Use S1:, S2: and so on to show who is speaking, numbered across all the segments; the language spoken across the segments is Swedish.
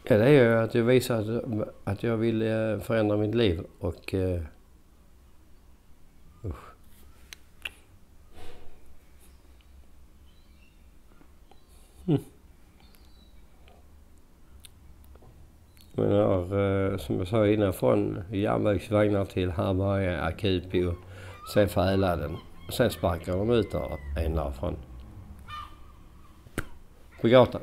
S1: Ja, det är ju att jag visar att jag vill förändra mitt liv och usch. Men som jag sa innan, från järnvägsvagnar till Hammarö akutbo, sen förädlar den. Sen sparkar de ut en därifrån på gatan.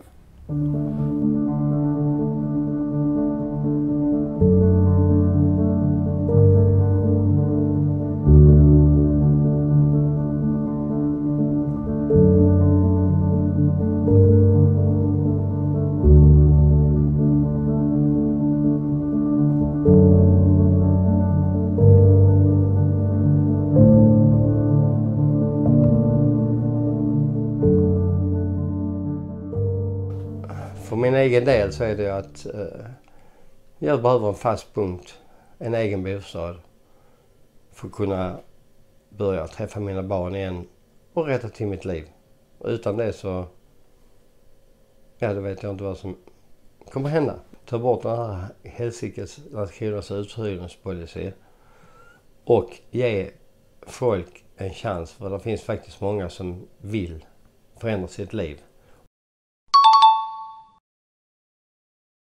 S1: För min egen del så är det att jag behöver en fast punkt, en egen bostad, för att kunna börja träffa mina barn igen och rätta till mitt liv. Och utan det så, ja, det vet jag inte vad som kommer hända. Ta bort den här helsikes Landskronas uthyrningspolicy och ge folk en chans, för det finns faktiskt många som vill förändra sitt liv.